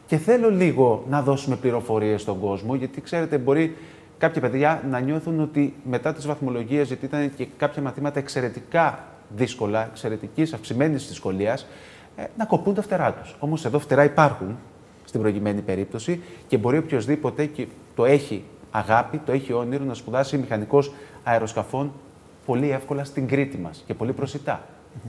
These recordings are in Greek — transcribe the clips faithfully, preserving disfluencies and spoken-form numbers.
Και θέλω λίγο να δώσουμε πληροφορίες στον κόσμο, γιατί ξέρετε, μπορεί κάποια παιδιά να νιώθουν ότι μετά τις βαθμολογίες, γιατί ήταν και κάποια μαθήματα εξαιρετικά δύσκολα, εξαιρετικής αυξημένης δυσκολίας, να κοπούν τα φτερά τους. Όμως εδώ φτερά υπάρχουν στην προηγημένη περίπτωση και μπορεί οποιοδήποτε και το έχει αγάπη, το έχει όνειρο να σπουδάσει μηχανικός αεροσκαφών πολύ εύκολα στην Κρήτη μας και πολύ προσιτά.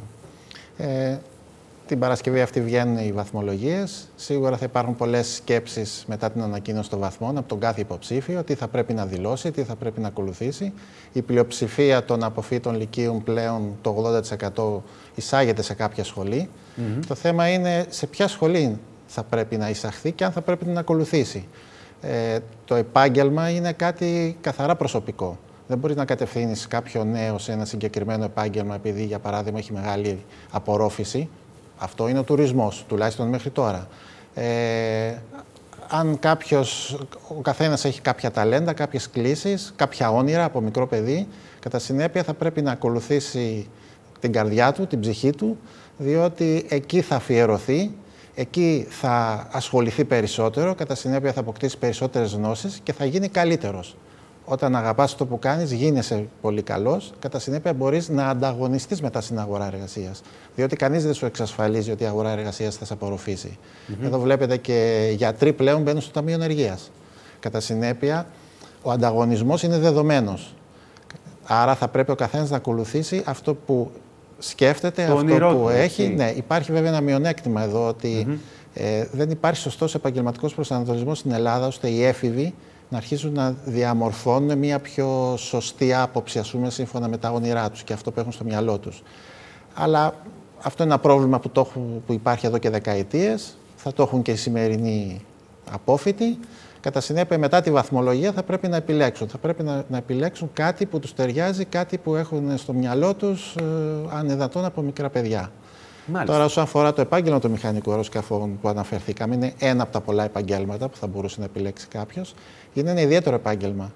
Ε, την Παρασκευή αυτή βγαίνουν οι βαθμολογίες. Σίγουρα θα υπάρχουν πολλές σκέψεις μετά την ανακοίνωση των βαθμών από τον κάθε υποψήφιο, τι θα πρέπει να δηλώσει, τι θα πρέπει να ακολουθήσει. Η πλειοψηφία των αποφύτων λυκείων πλέον, το ογδόντα τοις εκατό, εισάγεται σε κάποια σχολή. Mm-hmm. Το θέμα είναι σε ποια σχολή θα πρέπει να εισαχθεί και αν θα πρέπει να ακολουθήσει. Ε, το επάγγελμα είναι κάτι καθαρά προσωπικό. Δεν μπορεί να κατευθύνεις κάποιο νέο σε ένα συγκεκριμένο επάγγελμα επειδή, για παράδειγμα, έχει μεγάλη απορρόφηση. Αυτό είναι ο τουρισμός, τουλάχιστον μέχρι τώρα. Ε, αν κάποιος, ο καθένας έχει κάποια ταλέντα, κάποιες κλίσεις, κάποια όνειρα από μικρό παιδί, κατά συνέπεια θα πρέπει να ακολουθήσει την καρδιά του, την ψυχή του, διότι εκεί θα αφιερωθεί, εκεί θα ασχοληθεί περισσότερο, κατά συνέπεια θα αποκτήσει περισσότερες γνώσεις και θα γίνει καλύτερος. Όταν αγαπάς το που κάνεις, γίνεσαι πολύ καλός. Κατά συνέπεια, μπορείς να ανταγωνιστείς μετά στην αγορά εργασίας. Διότι κανείς δεν σου εξασφαλίζει ότι η αγορά εργασίας θα σε απορροφήσει. Mm-hmm. Εδώ βλέπετε και γιατροί πλέον μπαίνουν στο Ταμείο Ενεργείας. Κατά συνέπεια, ο ανταγωνισμός είναι δεδομένος. Άρα θα πρέπει ο καθένας να ακολουθήσει αυτό που σκέφτεται, το αυτό που έχει. Ναι, υπάρχει βέβαια ένα μειονέκτημα εδώ, ότι mm-hmm. ε, δεν υπάρχει σωστός επαγγελματικός προσανατολισμός στην Ελλάδα, ώστε οι έφηβοι να αρχίσουν να διαμορφώνουν μια πιο σωστή άποψη, ας πούμε, σύμφωνα με τα όνειρά τους και αυτό που έχουν στο μυαλό τους. Αλλά αυτό είναι ένα πρόβλημα που, το έχουν, που υπάρχει εδώ και δεκαετίες, θα το έχουν και οι σημερινοί απόφοιτοι. Κατά συνέπεια, μετά τη βαθμολογία θα πρέπει να επιλέξουν. Θα πρέπει να, να επιλέξουν κάτι που τους ταιριάζει, κάτι που έχουν στο μυαλό τους, ε, ανεδατών από μικρά παιδιά. Μάλιστα. Τώρα, όσον αφορά το επάγγελμα των μηχανικών αεροσκαφών που αναφερθήκαμε, είναι ένα από τα πολλά επαγγέλματα που θα μπορούσε να επιλέξει κάποιος. Είναι ένα ιδιαίτερο επάγγελμα,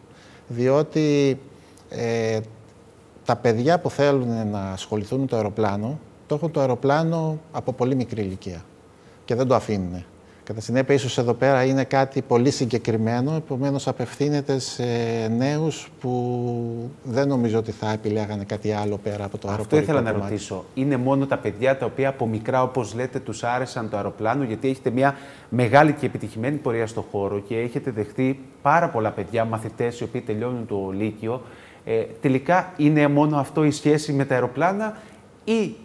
διότι ε, τα παιδιά που θέλουν να ασχοληθούν με το αεροπλάνο, το έχουν το αεροπλάνο από πολύ μικρή ηλικία και δεν το αφήνουν. Κατά συνέπεια, ίσως εδώ πέρα είναι κάτι πολύ συγκεκριμένο, επομένως απευθύνεται σε νέους που δεν νομίζω ότι θα επιλέγανε κάτι άλλο πέρα από το αεροπλάνο. Αυτό ήθελα να ρωτήσω. Είναι μόνο τα παιδιά τα οποία από μικρά, όπως λέτε, τους άρεσαν το αεροπλάνο, γιατί έχετε μια μεγάλη και επιτυχημένη πορεία στο χώρο και έχετε δεχτεί πάρα πολλά παιδιά, μαθητές οι οποίοι τελειώνουν το Λύκειο. Ε, τελικά είναι μόνο αυτό η σχέση με τα αεροπλάνα ή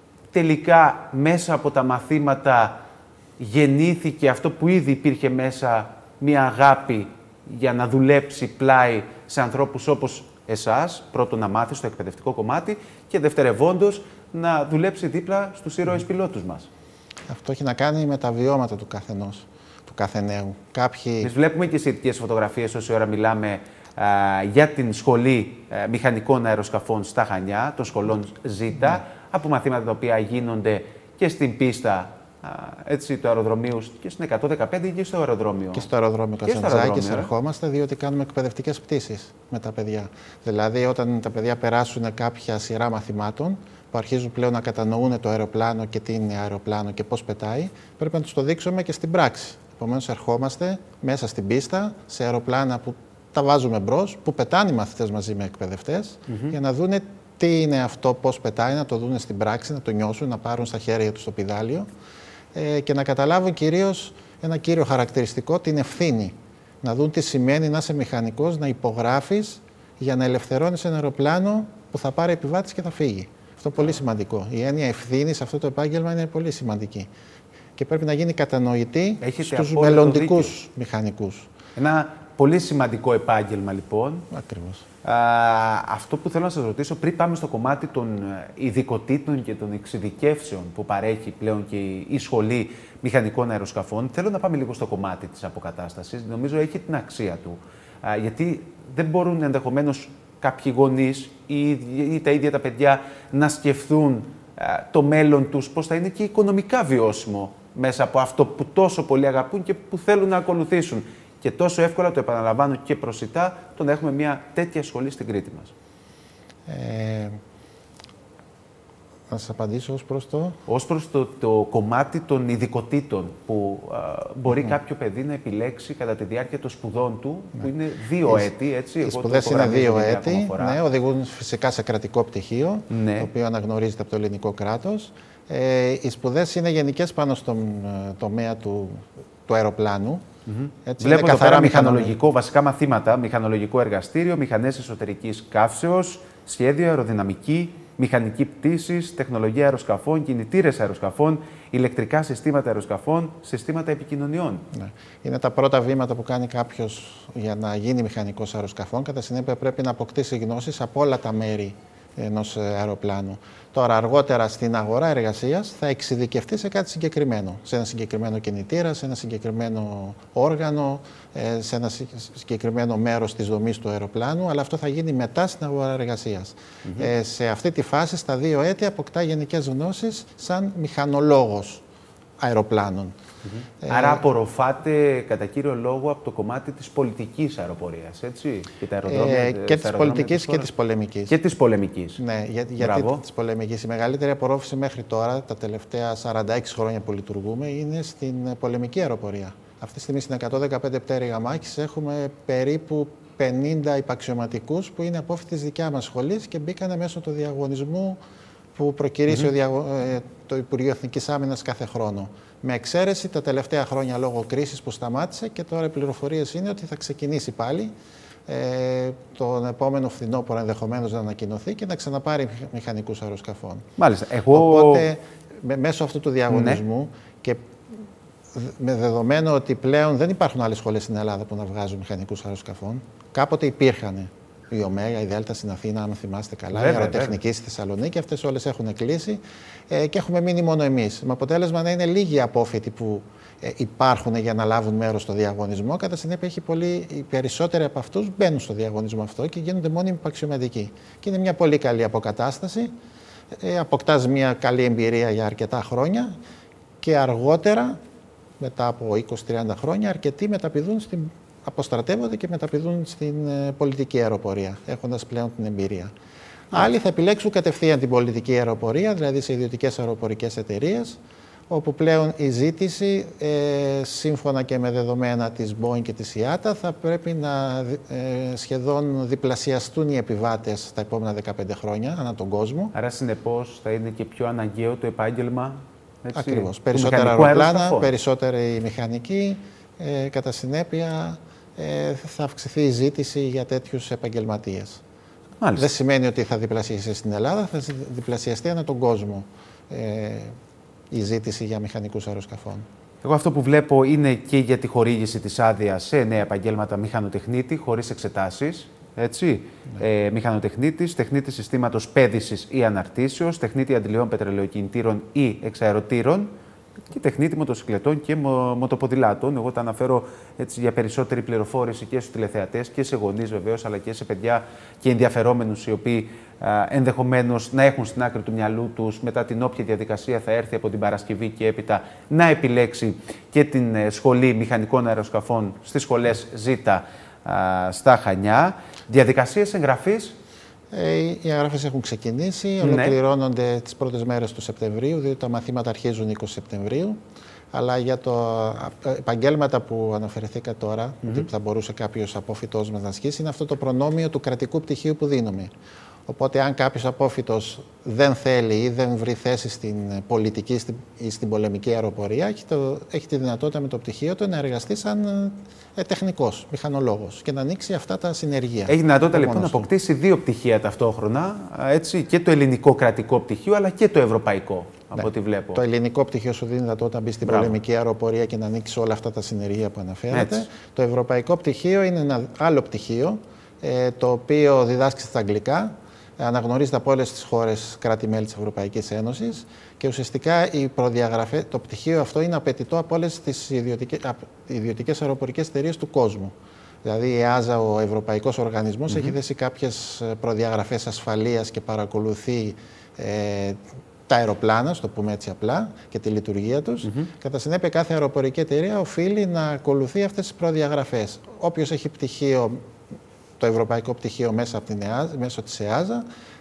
τελικά μέσα από τα μαθήματα γεννήθηκε αυτό που ήδη υπήρχε μέσα, μια αγάπη για να δουλέψει πλάι σε ανθρώπους όπως εσάς, πρώτον να μάθει στο εκπαιδευτικό κομμάτι και δευτερευόντως να δουλέψει δίπλα στους ήρωες mm. πιλότους μας. Αυτό έχει να κάνει με τα βιώματα του καθενός, του κάθε νέου. Κάποιοι... Εμείς βλέπουμε και σχετικές φωτογραφίες όση ώρα μιλάμε α, για την σχολή α, μηχανικών αεροσκαφών στα Χανιά, των σχολών Ζήτα, mm. από μαθήματα τα οποία γίνονται και στην πίστα έτσι, του αεροδρομίου και στην εκατόν δεκαπέντε και στο αεροδρόμιο. Και στο αεροδρόμιο Καζαντζάκης ερχόμαστε, διότι κάνουμε εκπαιδευτικές πτήσεις με τα παιδιά. Δηλαδή, όταν τα παιδιά περάσουν κάποια σειρά μαθημάτων, που αρχίζουν πλέον να κατανοούν το αεροπλάνο και τι είναι αεροπλάνο και πώς πετάει, πρέπει να τους το δείξουμε και στην πράξη. Επομένως, ερχόμαστε μέσα στην πίστα σε αεροπλάνα που τα βάζουμε μπρος, που πετάνε οι μαθητές μαζί με εκπαιδευτές, mm-hmm. για να δούνε τι είναι αυτό, πώς πετάει, να το δούνε στην πράξη, να το νιώσουν, να πάρουν στα χέρια τους το πηδάλιο. Και να καταλάβουν κυρίως ένα κύριο χαρακτηριστικό, την ευθύνη. Να δουν τι σημαίνει να είσαι μηχανικός, να υπογράφεις για να ελευθερώνεις ένα αεροπλάνο που θα πάρει επιβάτης και θα φύγει. Αυτό είναι πολύ σημαντικό. Η έννοια ευθύνη σε αυτό το επάγγελμα είναι πολύ σημαντική. Και πρέπει να γίνει κατανοητή στους μελλοντικούς μηχανικούς. Ένα πολύ σημαντικό επάγγελμα, λοιπόν. Ακριβώς. Α, αυτό που θέλω να σας ρωτήσω, πριν πάμε στο κομμάτι των ειδικοτήτων και των εξειδικεύσεων που παρέχει πλέον και η Σχολή Μηχανικών Αεροσκαφών, θέλω να πάμε λίγο στο κομμάτι της αποκατάστασης. Νομίζω έχει την αξία του. Α, γιατί δεν μπορούν ενδεχομένως κάποιοι γονείς ή, ή τα ίδια τα παιδιά να σκεφτούν α, το μέλλον τους, πώς θα είναι και οικονομικά βιώσιμο μέσα από αυτό που τόσο πολύ αγαπούν και που θέλουν να ακολουθήσουν. Και τόσο εύκολα, το επαναλαμβάνω και προσιτά, το να έχουμε μια τέτοια σχολή στην Κρήτη μας. Ε, Να σας απαντήσω ως προς το... Ως προς το, το κομμάτι των ειδικοτήτων που α, μπορεί mm. κάποιο παιδί να επιλέξει κατά τη διάρκεια των σπουδών του, mm. που είναι δύο έτη, έτσι. Οι σπουδές είναι δύο έτη, ναι, οδηγούν φυσικά σε κρατικό πτυχίο, ναι. το οποίο αναγνωρίζεται από το ελληνικό κράτος. Ε, οι σπουδές είναι γενικές πάνω στον τομέα του, του αεροπλάνου. Mm-hmm. Έτσι, βλέπω εδώ πέρα μηχανολογικό, βασικά μαθήματα, μηχανολογικό εργαστήριο, μηχανές εσωτερικής καύσεως, σχέδιο, αεροδυναμική, μηχανική πτήσης, τεχνολογία αεροσκαφών, κινητήρες αεροσκαφών, ηλεκτρικά συστήματα αεροσκαφών, συστήματα επικοινωνιών. Ναι. Είναι τα πρώτα βήματα που κάνει κάποιος για να γίνει μηχανικός αεροσκαφών. Κατά συνέπεια πρέπει να αποκτήσει γνώσεις από όλα τα μέρη ενός αεροπλάνου. Τώρα, αργότερα στην αγορά εργασίας θα εξειδικευτεί σε κάτι συγκεκριμένο. Σε ένα συγκεκριμένο κινητήρα, σε ένα συγκεκριμένο όργανο, σε ένα συγκεκριμένο μέρος της δομής του αεροπλάνου, αλλά αυτό θα γίνει μετά στην αγορά εργασίας. Mm-hmm. ε, σε αυτή τη φάση, στα δύο έτη, αποκτά γενικές γνώσεις σαν μηχανολόγος αεροπλάνων. Mm-hmm. Ε, Άρα απορροφάτε κατά κύριο λόγο από το κομμάτι της πολιτικής αεροπορίας, έτσι, και τα αεροδρόμια, ε, και της πολιτικής και της πολεμικής. Και της πολεμικής. Ναι, για, γιατί της πολεμικής. Η μεγαλύτερη απορρόφηση μέχρι τώρα, τα τελευταία σαράντα έξι χρόνια που λειτουργούμε, είναι στην πολεμική αεροπορία. Αυτή τη στιγμή στην εκατόν δεκαπέντε πτέρυγα μάχης έχουμε περίπου πενήντα υπαξιωματικούς που είναι απόφοιτοι της δικιά μας σχολής και μπήκανε μέσω του διαγωνισμού που προκυρήσει mm-hmm. ο διαγω... το Υπουργείο Εθνικής Άμυνας κάθε χρόνο. Με εξαίρεση τα τελευταία χρόνια λόγω κρίσης που σταμάτησε και τώρα οι πληροφορίες είναι ότι θα ξεκινήσει πάλι ε, τον επόμενο φθινόπωρο ενδεχομένως να ανακοινωθεί και να ξαναπάρει μηχανικούς αεροσκαφών. Μάλιστα. Εγώ... Οπότε με, μέσω αυτού του διαγωνισμού ναι. και με δεδομένο ότι πλέον δεν υπάρχουν άλλες σχολές στην Ελλάδα που να βγάζουν μηχανικούς αεροσκαφών, κάποτε υπήρχαν. Η Ωμέγα, η Δέλτα στην Αθήνα, αν θυμάστε καλά, βέβαια, η Αεροτεχνική στη Θεσσαλονίκη, αυτές όλες έχουν κλείσει ε, και έχουμε μείνει μόνο εμείς. Με αποτέλεσμα να είναι λίγοι απόφοιτοι που ε, υπάρχουν για να λάβουν μέρος στο διαγωνισμό. Κατά συνέπεια, έχει πολύ, οι περισσότεροι από αυτούς μπαίνουν στο διαγωνισμό αυτό και γίνονται μόνιμοι υπαξιωματικοί. Και είναι μια πολύ καλή αποκατάσταση. Ε, αποκτάς μια καλή εμπειρία για αρκετά χρόνια και αργότερα, μετά από είκοσι με τριάντα χρόνια, αρκετοί μεταπηδούν στην. Αποστρατεύονται και μεταπηδούν στην ε, πολιτική αεροπορία, έχοντας πλέον την εμπειρία. Yeah. Άλλοι θα επιλέξουν κατευθείαν την πολιτική αεροπορία, δηλαδή σε ιδιωτικές αεροπορικές εταιρείες, όπου πλέον η ζήτηση, ε, σύμφωνα και με δεδομένα της Boeing και της σι έι έι τι έι, θα πρέπει να ε, σχεδόν διπλασιαστούν οι επιβάτες τα επόμενα δεκαπέντε χρόνια ανά τον κόσμο. Άρα, συνεπώς, θα είναι και πιο αναγκαίο το επάγγελμα. Έτσι, ακριβώς. Περισσότερα αεροπλάνα, περισσότερη μηχανική, ε, κατά συνέπεια. Ε, θα αυξηθεί η ζήτηση για τέτοιους επαγγελματίες. Δεν σημαίνει ότι θα διπλασιαστεί στην Ελλάδα, θα διπλασιαστεί ανά τον κόσμο ε, η ζήτηση για μηχανικούς αεροσκαφών. Εγώ αυτό που βλέπω είναι και για τη χορήγηση της άδειας σε νέα επαγγέλματα μηχανοτεχνίτη, χωρίς εξετάσεις. Έτσι. Ναι. Ε, μηχανοτεχνίτης, τεχνίτης συστήματος πέδησης ή αναρτήσεως, τεχνίτη αντιλιών πετρελαιοκινητήρων ή εξαερωτήρων, και τεχνίτη μοτοσυκλετών και μο, μοτοποδηλάτων. Εγώ τα αναφέρω έτσι για περισσότερη πληροφόρηση και στους τηλεθεατές και σε γονείς βεβαίως, αλλά και σε παιδιά και ενδιαφερόμενους οι οποίοι α, ενδεχομένως να έχουν στην άκρη του μυαλού τους μετά την όποια διαδικασία θα έρθει από την Παρασκευή και έπειτα να επιλέξει και την ε, σχολή μηχανικών αεροσκαφών στις σχολές ΖΙΤΑ στα Χανιά. Διαδικασίες εγγραφής. Οι εγγραφές έχουν ξεκινήσει, ναι. Ολοκληρώνονται τις πρώτες μέρες του Σεπτεμβρίου, διότι τα μαθήματα αρχίζουν είκοσι Σεπτεμβρίου. Αλλά για τα επαγγέλματα που αναφερθήκα τώρα, mm-hmm. ότι θα μπορούσε κάποιος απόφοιτός μας να ασκήσει, είναι αυτό το προνόμιο του κρατικού πτυχίου που δίνουμε. Οπότε, αν κάποιος απόφοιτος δεν θέλει ή δεν βρει θέση στην πολιτική ή στην πολεμική αεροπορία, έχει, το, έχει τη δυνατότητα με το πτυχίο του να εργαστεί σαν ε, τεχνικός, μηχανολόγος και να ανοίξει αυτά τα συνεργεία. Έχει δυνατότητα λοιπόν να αποκτήσει δύο πτυχία ταυτόχρονα, έτσι, και το ελληνικό κρατικό πτυχίο, αλλά και το ευρωπαϊκό, από ναι. ό,τι βλέπω. Το ελληνικό πτυχίο σου δίνει δυνατότητα να μπει στην Μπράβο. πολεμική αεροπορία και να ανοίξει όλα αυτά τα συνεργεία που αναφέρατε. Έτσι. Το ευρωπαϊκό πτυχίο είναι ένα άλλο πτυχίο, ε, το οποίο διδάσκει στα αγγλικά. Αναγνωρίζεται από όλες τις χώρες κράτη-μέλη της Ευρωπαϊκής Ένωσης και ουσιαστικά η προδιαγραφή, το πτυχίο αυτό είναι απαιτητό από όλες τις ιδιωτικές, ιδιωτικές αεροπορικές εταιρείες του κόσμου. Δηλαδή η ΕΑΖΑ, ο Ευρωπαϊκός Οργανισμός, mm-hmm. έχει θέσει κάποιες προδιαγραφές ασφαλείας και παρακολουθεί ε, τα αεροπλάνα, στο πούμε έτσι απλά, και τη λειτουργία τους. Mm-hmm. Κατά συνέπεια, κάθε αεροπορική εταιρεία οφείλει να ακολουθεί αυτές τις προδιαγραφές. Όποιος έχει πτυχίο, το ευρωπαϊκό πτυχίο μέσα από την ΕΑΖΑ, μέσω της ΕΑΖΑ,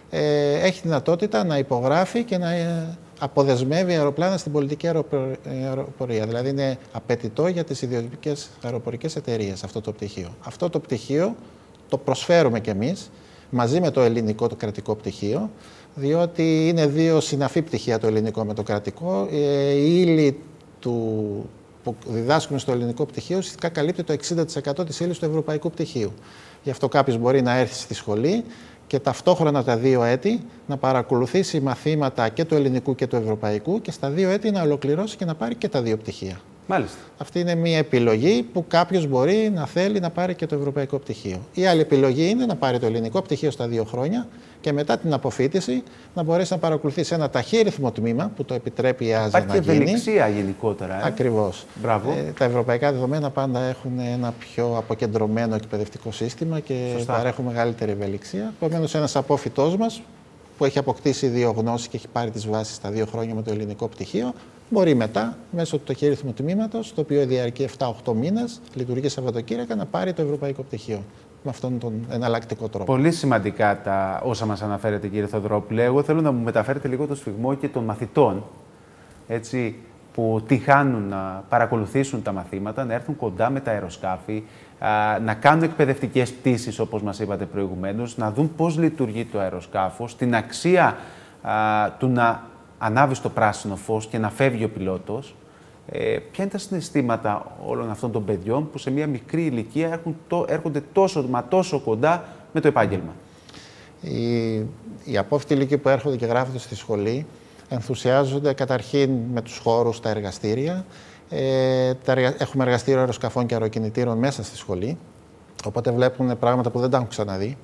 ε, έχει δυνατότητα να υπογράφει και να ε, αποδεσμεύει αεροπλάνα στην πολιτική αεροπορία. Δηλαδή είναι απαιτητό για τις ιδιωτικές αεροπορικές εταιρείες αυτό το πτυχίο. Αυτό το πτυχίο το προσφέρουμε κι εμείς μαζί με το ελληνικό το κρατικό πτυχίο, διότι είναι δύο συναφή πτυχία το ελληνικό με το κρατικό. Η ύλη του, που διδάσκουμε στο ελληνικό πτυχίο ουσιαστικά καλύπτει το εξήντα τοις εκατό της ύλης του ευρωπαϊκού πτυχίου. Γι' αυτό κάποιος μπορεί να έρθει στη σχολή και ταυτόχρονα τα δύο έτη να παρακολουθήσει μαθήματα και του ελληνικού και του ευρωπαϊκού και στα δύο έτη να ολοκληρώσει και να πάρει και τα δύο πτυχία. Μάλιστα. Αυτή είναι μια επιλογή που κάποιος μπορεί να θέλει να πάρει και το ευρωπαϊκό πτυχίο. Η άλλη επιλογή είναι να πάρει το ελληνικό πτυχίο στα δύο χρόνια και μετά την αποφοίτηση να μπορέσει να παρακολουθήσει ένα ταχύρυθμο τμήμα που το επιτρέπει η ΕΑΖΑ να γίνει. Υπάρχει ευελιξία γενικότερα. Ε? Ακριβώς. Μπράβο. Ε, τα ευρωπαϊκά δεδομένα πάντα έχουν ένα πιο αποκεντρωμένο εκπαιδευτικό σύστημα και Σωστά. παρέχουν μεγαλύτερη ευελιξία. Επομένως, ένας απόφοιτός μας που έχει αποκτήσει δύο γνώσεις και έχει πάρει τις βάσεις στα δύο χρόνια με το ελληνικό πτυχίο, μπορεί μετά, μέσω του ταχύρυθμου τμήματος, το οποίο διαρκεί επτά οχτώ μήνες, λειτουργεί Σαββατοκύριακα, να πάρει το ευρωπαϊκό πτυχίο. Με αυτόν τον εναλλακτικό τρόπο. Πολύ σημαντικά τα όσα μας αναφέρετε, κύριε Θεοδωρόπουλε. Εγώ θέλω να μου μεταφέρετε λίγο το σφιγμό και των μαθητών, έτσι, που τυχάνουν να παρακολουθήσουν τα μαθήματα, να έρθουν κοντά με τα αεροσκάφη, να κάνουν εκπαιδευτικές πτήσεις, όπως μας είπατε προηγουμένως, να δουν πώς λειτουργεί το αεροσκάφος, την αξία του να ανάβει στο πράσινο φως και να φεύγει ο πιλότος. Ε, ποια είναι τα συναισθήματα όλων αυτών των παιδιών που σε μια μικρή ηλικία έρχουν, το, έρχονται τόσο, μα τόσο κοντά με το επάγγελμα? Οι, οι απόφοιτοι ηλικία που έρχονται και γράφονται στη σχολή ενθουσιάζονται καταρχήν με τους χώρους, τα εργαστήρια. Ε, τα εργα... Έχουμε εργαστήριο αεροσκαφών και αεροκινητήρων μέσα στη σχολή, οπότε βλέπουν πράγματα που δεν τα έχουν ξαναδεί.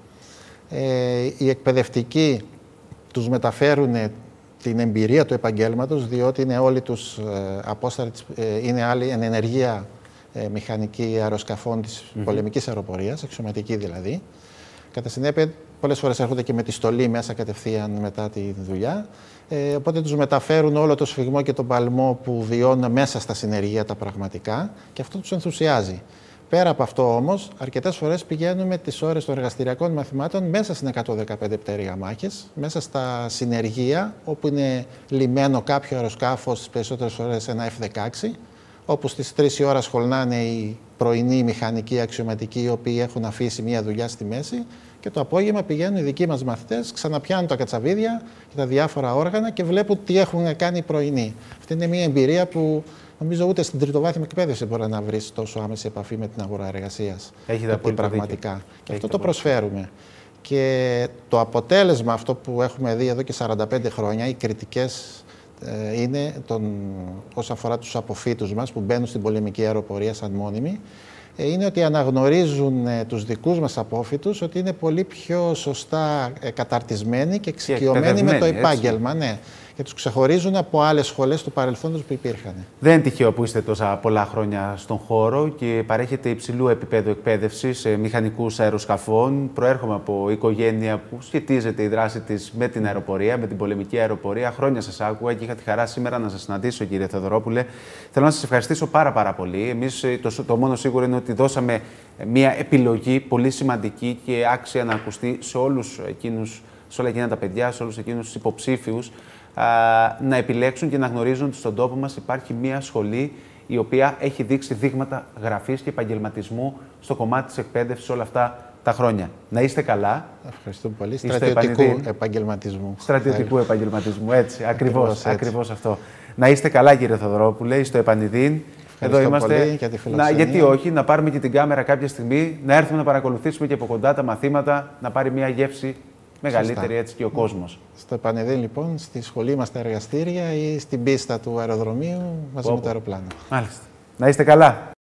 Ε, οι εκπαιδευτικοί τους μεταφέρουν την εμπειρία του επαγγέλματος, διότι είναι όλοι τους ε, απόστατοι, ε, είναι άλλοι εν ενεργεία ε, μηχανικοί αεροσκαφών της mm-hmm. πολεμικής αεροπορίας, αξιωματικοί δηλαδή. Κατά συνέπεια, πολλές φορές έρχονται και με τη στολή μέσα κατευθείαν μετά τη δουλειά. Ε, οπότε τους μεταφέρουν όλο το σφιγμό και τον παλμό που βιώνουν μέσα στα συνεργεία τα πραγματικά και αυτό τους ενθουσιάζει. Πέρα από αυτό όμως, αρκετές φορές πηγαίνουμε τις ώρες των εργαστηριακών μαθημάτων μέσα στην εκατόν δεκαπέντε πτέρυγα μάχες, μέσα στα συνεργεία, όπου είναι λυμμένο κάποιο αεροσκάφος, τις περισσότερες ώρες ένα εφ δεκαέξι, όπου στις τρεις η ώρα σχολνάνε οι πρωινοί μηχανικοί αξιωματικοί, οι οποίοι έχουν αφήσει μια δουλειά στη μέση, και το απόγευμα πηγαίνουν οι δικοί μας μαθητές, ξαναπιάνουν τα κατσαβίδια και τα διάφορα όργανα και βλέπουν τι έχουν κάνει οι πρωινοί. Αυτή είναι μια εμπειρία που νομίζω ούτε στην τριτοβάθμια εκπαίδευση μπορεί να βρει τόσο άμεση επαφή με την αγορά εργασίας. Έχετε απόλυτα πραγματικά. δίκιο. Και αυτό το προσφέρουμε. Και το αποτέλεσμα, αυτό που έχουμε δει εδώ και σαράντα πέντε χρόνια, οι κριτικές ε, είναι τον, όσον αφορά τους αποφύτους μας που μπαίνουν στην πολεμική αεροπορία σαν μόνιμοι, ε, είναι ότι αναγνωρίζουν ε, τους δικούς μας απόφοιτους ότι είναι πολύ πιο σωστά ε, καταρτισμένοι και εξοικειωμένοι με το επάγγελμα. Ναι. Και τους ξεχωρίζουν από άλλες σχολές του παρελθόντος που υπήρχαν. Δεν είναι τυχαίο που είστε τόσα πολλά χρόνια στον χώρο και παρέχετε υψηλού επίπεδου εκπαίδευση σε μηχανικούς αεροσκαφών. Προέρχομαι από οικογένεια που σχετίζεται η δράση της με την αεροπορία, με την πολεμική αεροπορία. Χρόνια σας άκουγα και είχα τη χαρά σήμερα να σας συναντήσω, κύριε Θεοδωρόπουλε. Θέλω να σας ευχαριστήσω πάρα, πάρα πολύ. Εμείς το, το μόνο σίγουρο είναι ότι δώσαμε μια επιλογή πολύ σημαντική και άξια να ακουστεί σε όλους εκείνους, σε όλα εκείνα τα παιδιά, σε όλους εκείνους τους υποψήφιους, να επιλέξουν και να γνωρίζουν ότι στον τόπο μας υπάρχει μια σχολή η οποία έχει δείξει δείγματα γραφής και επαγγελματισμού στο κομμάτι της εκπαίδευσης όλα αυτά τα χρόνια. Να είστε καλά. Ευχαριστούμε πολύ. Στρατιωτικού επαγγελματισμού. Στρατιωτικού επαγγελματισμού, έτσι. Ακριβώς, ακριβώς αυτό. Να είστε καλά, κύριε Θεοδωρόπουλε, στο Επανιδίν. Εδώ είμαστε. Πολύ για τη να, γιατί όχι, να πάρουμε και την κάμερα κάποια στιγμή, να έρθουμε να παρακολουθήσουμε και από κοντά τα μαθήματα, να πάρει μια γεύση μεγαλύτερη, έτσι, και ο κόσμος. Στο Επανεδίν, λοιπόν, στη σχολή μας τα εργαστήρια ή στην πίστα του αεροδρομίου μαζί Οπό. με το αεροπλάνο. Μάλιστα. Να είστε καλά.